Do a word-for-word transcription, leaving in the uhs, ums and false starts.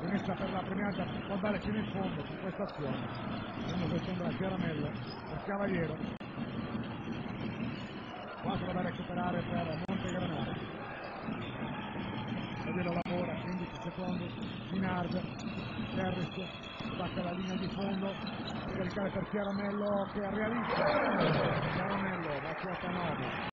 rimessa per la premiata, può andare fino in fondo su questa azione. Vediamo che sembra Chiaramella per Cavaliero, quattro da recuperare per Montegranaro. Cavaliero lavora, quindici secondi, Minard, Terris, spacca la linea di fondo, deve caricare per Chiaramello che realizza, Chiaramello va quota nove,